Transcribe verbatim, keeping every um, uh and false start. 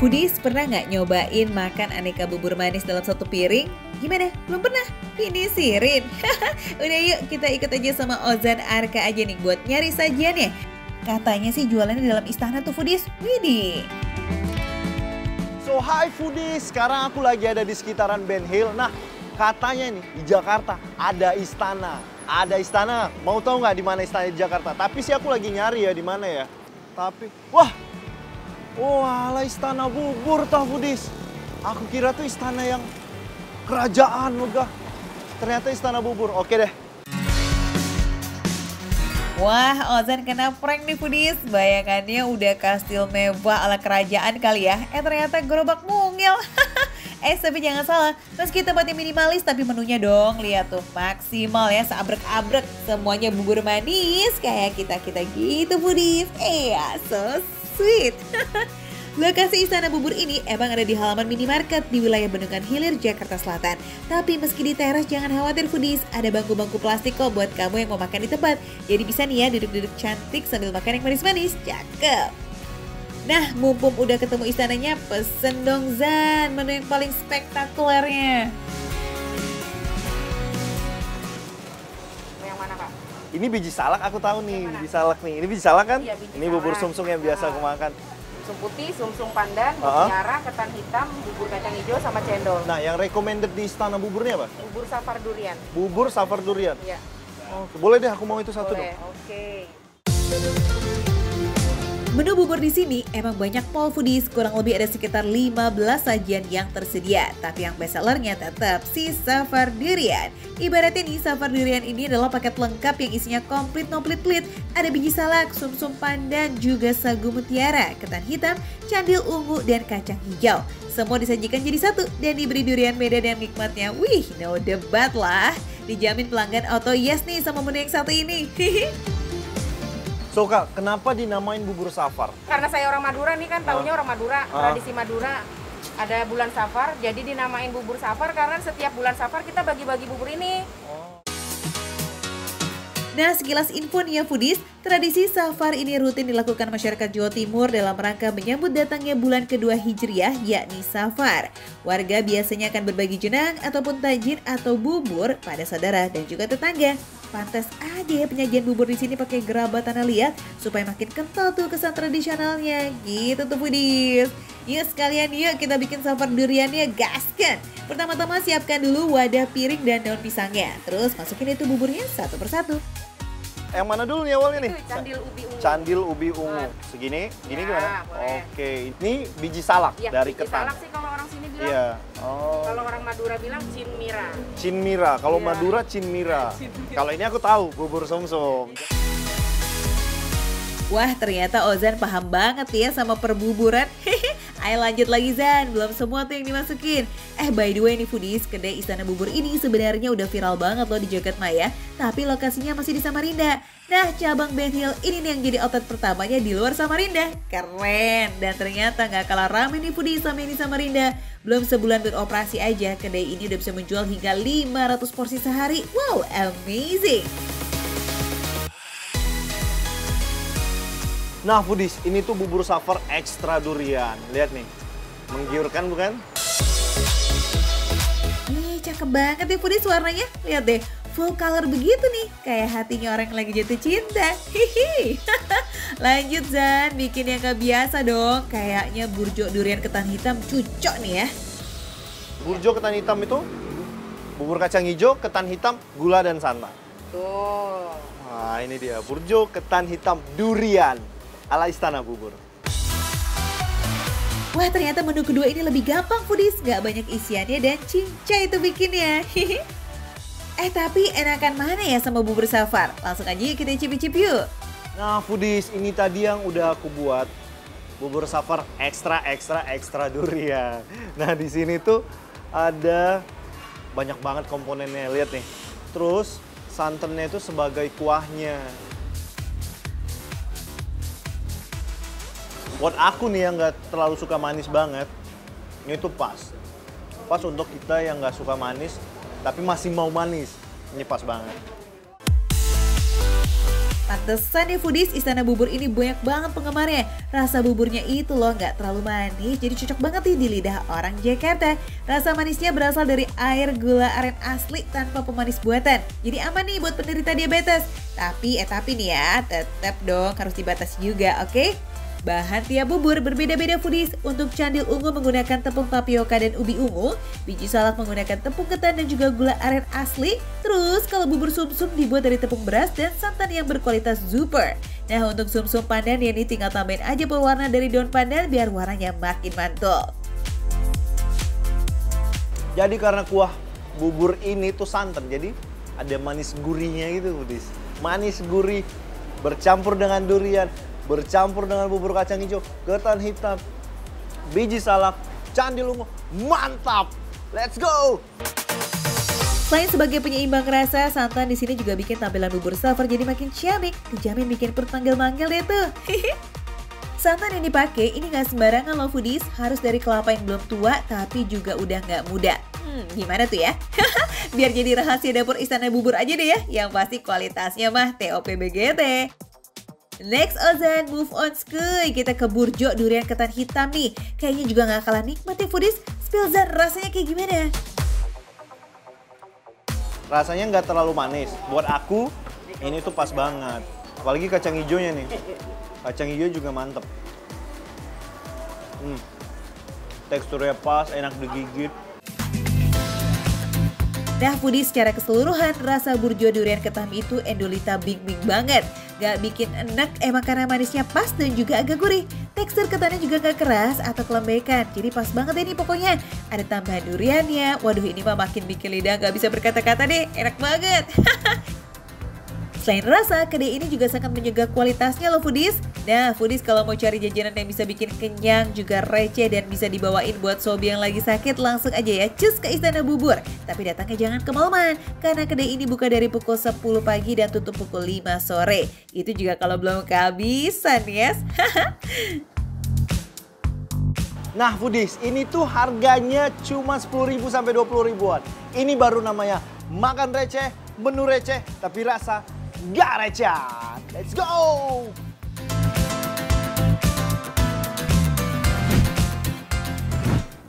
Foodies, pernah nggak nyobain makan aneka bubur manis dalam satu piring? Gimana? Belum pernah? Ini sirin. Udah yuk kita ikut aja sama Ozan Arka aja nih buat nyari sajiannya. Katanya sih jualannya di dalam istana tuh Foodies. Widih. So hi Foodies, sekarang aku lagi ada di sekitaran Ben Hill. Nah katanya nih di Jakarta ada istana. Ada istana, mau tahu nggak di mana istana di Jakarta? Tapi sih aku lagi nyari ya di mana ya. Tapi, wah, oh ala istana bubur tah Foodies. Aku kira tuh istana yang kerajaan megah. Ternyata istana bubur. Oke deh. Wah, Ozan kena prank nih Foodies. Bayangannya udah kastil mewah ala kerajaan kali ya. Eh ternyata gerobak mungil. Eh tapi jangan salah, meski tempatnya minimalis tapi menunya dong. Lihat tuh, maksimal ya, seabrek-abrek. Semuanya bubur manis kayak kita-kita gitu Foodies. Eh ya, so sweet. Lokasi istana bubur ini emang ada di halaman minimarket di wilayah Bendungan Hilir, Jakarta Selatan. Tapi meski di teras jangan khawatir Foodies, ada bangku-bangku plastik kok buat kamu yang mau makan di tempat. Jadi bisa nih ya duduk-duduk cantik sambil makan yang manis-manis, cakep. Nah, mumpung udah ketemu istananya, pesen dong Zan, menu yang paling spektakulernya. Yang mana Kak? Ini biji salak aku tahu nih, biji salak nih. Ini biji salak kan? Iya, biji Ini bubur salak. sumsum yang biasa aku makan. Sum putih, sumsum pandan, Uh-huh. mutiara, ketan hitam, bubur kacang hijau, sama cendol. Nah, yang recommended di istana buburnya apa? Bubur safar durian. Bubur safar durian. Iya. Oh, boleh deh, aku mau itu satu Boleh, dong. oke. Menu bubur di sini emang banyak pol Foodies, kurang lebih ada sekitar lima belas sajian yang tersedia. Tapi yang best sellernya tetap si safar durian. Ibaratnya nih, safar durian ini adalah paket lengkap yang isinya komplit no plit-plit. Ada biji salak, sumsum pandan, juga sagu mutiara, ketan hitam, candil ungu, dan kacang hijau. Semua disajikan jadi satu dan diberi durian medan yang nikmatnya. Wih, no debat lah. Dijamin pelanggan auto yes nih sama menu yang satu ini. So Kak, kenapa dinamain bubur safar? Karena saya orang Madura nih kan, taunya orang Madura, Ah. tradisi Madura. Ada bulan safar, jadi dinamain bubur safar karena setiap bulan safar kita bagi-bagi bubur ini. Nah, sekilas info nih ya Foodies, tradisi safar ini rutin dilakukan masyarakat Jawa Timur dalam rangka menyambut datangnya bulan kedua Hijriah, yakni Safar. Warga biasanya akan berbagi jenang ataupun tajin atau bubur pada saudara dan juga tetangga. Pantas aja ya penyajian bubur di sini pakai gerabah tanah liat supaya makin kental tuh kesan tradisionalnya. Gitu tuh Foodies. Yuk sekalian yuk kita bikin safar duriannya, gaskan. Pertama-tama siapkan dulu wadah piring dan daun pisangnya. Terus masukin itu buburnya satu persatu. Yang mana dulu nih awalnya nih? Itu candil ubi ungu. Candil ubi ungu. Nah. Segini? Gini Ya, gimana? boleh. Oke, ini biji salak Ya, dari biji ketan. salak sih kalau orang sini bilang. Iya. Oh. Kalau orang Madura bilang cinmira. Cinmira. Kalau Iya. Madura cinmira. Kalau ini aku tahu bubur sumsum. Wah, ternyata Ozan paham banget ya sama perbuburan. Ayo lanjut lagi Zan, belum semua tuh yang dimasukin. Eh by the way nih Foodies, kedai istana bubur ini sebenarnya udah viral banget loh di Jagat Maya. Tapi lokasinya masih di Samarinda. Nah, cabang Ben Hill ini nih yang jadi outlet pertamanya di luar Samarinda. Keren, dan ternyata nggak kalah ramai nih Foodies sama ini Samarinda. Belum sebulan beroperasi aja, kedai ini udah bisa menjual hingga lima ratus porsi sehari. Wow, amazing. Nah Foodies, ini tuh bubur safar ekstra durian. Lihat nih, menggiurkan bukan? Ih, cakep banget ya Foodies warnanya. Lihat deh, full color begitu nih. Kayak hatinya orang yang lagi jatuh cinta. Hihi. Lanjut Zan, bikin yang gak biasa dong. Kayaknya burjo durian ketan hitam cucok nih ya. Burjo ketan hitam itu bubur kacang hijau, ketan hitam, gula dan santan. Tuh. Nah ini dia, burjo ketan hitam durian ala istana bubur. Wah, ternyata menu kedua ini lebih gampang Foodies. Gak banyak isiannya dan cincay itu bikinnya. Hihi. Eh tapi enakan mana ya sama bubur safar? Langsung aja yuk kita icip-icip yuk. Nah Foodies, ini tadi yang udah aku buat bubur safar ekstra ekstra ekstra durian. Nah di sini tuh ada banyak banget komponennya, lihat nih. Terus santannya itu sebagai kuahnya. Buat aku nih yang nggak terlalu suka manis banget, ini tuh pas. Pas untuk kita yang nggak suka manis, tapi masih mau manis. Ini pas banget. Pas Pantesan ya foodies, Istana Bubur ini banyak banget penggemarnya. Rasa buburnya itu loh nggak terlalu manis, jadi cocok banget nih di lidah orang Jakarta. Rasa manisnya berasal dari air gula aren asli tanpa pemanis buatan. Jadi aman nih buat penderita diabetes. Tapi, eh tapi nih ya, tetap dong harus dibatasi juga, oke? Okay? Bahan tiap bubur berbeda-beda foodies. Untuk candil ungu menggunakan tepung tapioka dan ubi ungu. Biji salak menggunakan tepung ketan dan juga gula aren asli. Terus kalau bubur sumsum dibuat dari tepung beras dan santan yang berkualitas super. Nah untuk sumsum pandan ya ini tinggal tambahin aja pewarna dari daun pandan biar warnanya makin mantul. Jadi karena kuah bubur ini tuh santan, jadi ada manis gurihnya gitu foodies. Manis gurih bercampur dengan durian. Bercampur dengan bubur kacang hijau, ketan hitam, biji salak, candil ungu, mantap! Let's go! Selain sebagai penyeimbang rasa, santan di sini juga bikin tampilan bubur Safar jadi makin ciamik, dijamin bikin perut manggil-manggil deh tuh. Santan yang dipakai ini nggak sembarangan loh foodies, harus dari kelapa yang belum tua tapi juga udah nggak muda. Hmm, gimana tuh ya? Biar jadi rahasia dapur Istana Bubur aja deh ya, yang pasti kualitasnya mah T O P B G T. Next Ozan, move on skuy. Kita ke burjo durian ketan hitam nih. Kayaknya juga gak kalah nikmat ya foodies. Spill Zan, rasanya kayak gimana? Rasanya nggak terlalu manis. Buat aku, ini tuh pas banget. Apalagi kacang hijaunya nih. Kacang hijau juga mantep. Hmm. Teksturnya pas, enak digigit. Nah foodies secara keseluruhan, rasa burjo durian ketan itu Endolita bing-bing banget. Gak bikin enak emang karena manisnya pas dan juga agak gurih. Tekstur ketannya juga gak keras atau kelembekan, jadi pas banget ini pokoknya. Ada tambahan duriannya, waduh ini mah makin bikin lidah gak bisa berkata-kata deh, enak banget. Selain rasa, kedai ini juga sangat menjaga kualitasnya loh foodies. Nah foodies kalau mau cari jajanan yang bisa bikin kenyang, juga receh dan bisa dibawain buat sobi yang lagi sakit, langsung aja ya cus ke Istana Bubur. Tapi datangnya jangan kemalaman, karena kedai ini buka dari pukul sepuluh pagi dan tutup pukul lima sore. Itu juga kalau belum kehabisan yes. Nah foodies, ini tuh harganya cuma sepuluh ribu sampai dua puluh ribuan. Ini baru namanya makan receh, menu receh, tapi rasa gak receh. Let's go!